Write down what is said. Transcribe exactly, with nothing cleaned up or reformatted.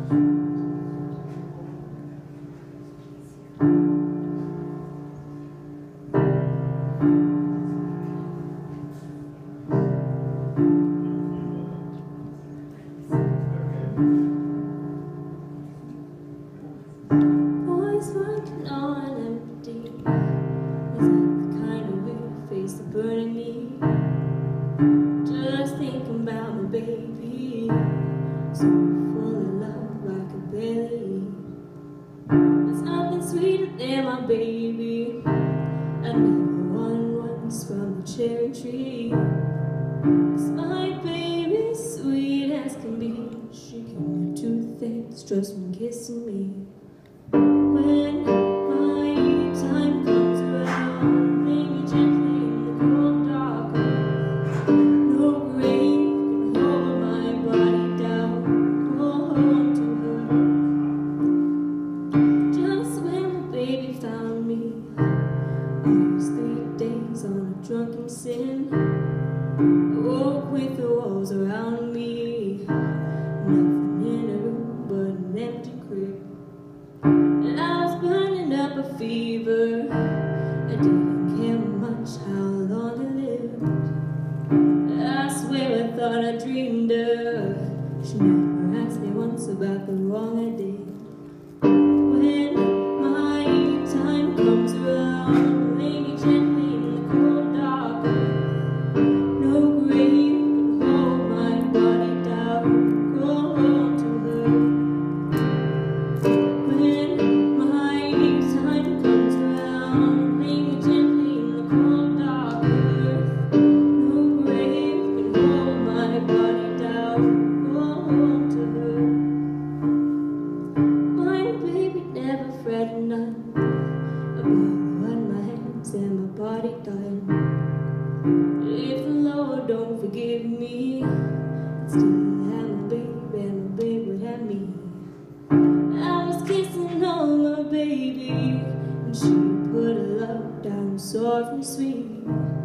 Boys working on empty. Is that the kind of weird face that's burning me? Just thinking about my baby, so full of love like a belly. There's nothing sweeter than my baby. I never won once from the cherry tree. 'Cause my baby's sweet as can be. She can do two things just from kissing me. When my time comes around, lay me gently in the cold dark earth. No grave can hold my body down. Go home to her. Just when my baby found me, I was three days on a drunken sin. I woke with the walls around me, nothing in a room but an empty crib. And I was burning up a fever. I didn't care much how long I lived. I swear I thought I dreamed her. She never asked me once about the wrong I did. When my time comes around, lay me gently in the cold dark earth. No grave can hold my body down. Go home to her. When my time comes around, lay me gently in the cold dark earth. No grave can hold my body down. Go home to her. My baby never fretted none about what my hands and my body done. If the Lord don't forgive me, I'd still have my baby and my baby would have me. I was kissing on my baby, and she put her love down soft and sweet.